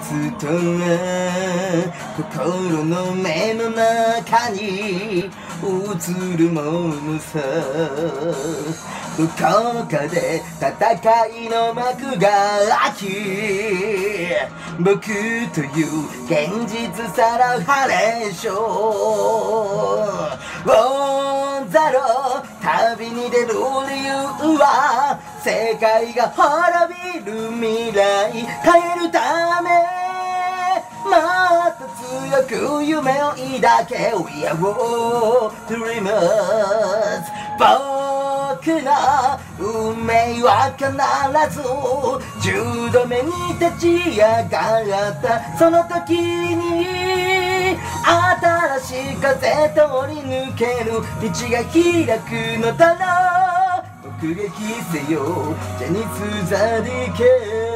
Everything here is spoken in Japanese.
つと心の目の中に映るものさ。どこかで戦いの幕が開き、僕という現実さらハレーションオンザロー、旅に出る理由は世界が滅びる未来変えるため、もっと強く夢を抱け We are all dreamers。 僕の運命は必ず10度目に立ち上がったその時に、新しい風通り抜ける道が開くのだろう。僕がキせよジャニーズザディケ